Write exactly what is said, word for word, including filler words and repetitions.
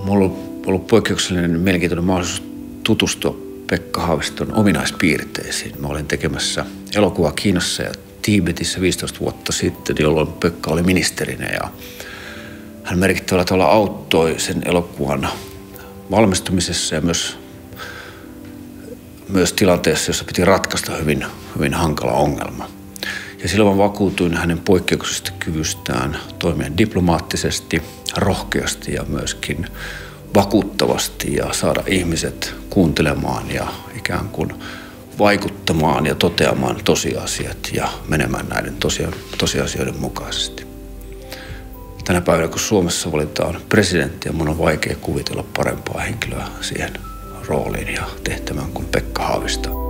Mulla on ollut poikkeuksellinen mielenkiintoinen mahdollisuus tutustua Pekka Haaviston ominaispiirteisiin. Mä olin tekemässä elokuvaa Kiinassa ja Tiibetissä viisitoista vuotta sitten, jolloin Pekka oli ministerinä. Ja hän merkittävällä tavalla auttoi sen elokuvan valmistumisessa ja myös, myös tilanteessa, jossa piti ratkaista hyvin, hyvin hankala ongelma. Ja silloin vakuutuin hänen poikkeuksellisesta kyvystään toimia diplomaattisesti, rohkeasti ja myöskin vakuuttavasti ja saada ihmiset kuuntelemaan ja ikään kuin vaikuttamaan ja toteamaan tosiasiat ja menemään näiden tosia, tosiasioiden mukaisesti. Tänä päivänä, kun Suomessa valitaan presidenttiä, minun on vaikea kuvitella parempaa henkilöä siihen rooliin ja tehtävään kuin Pekka Haavisto.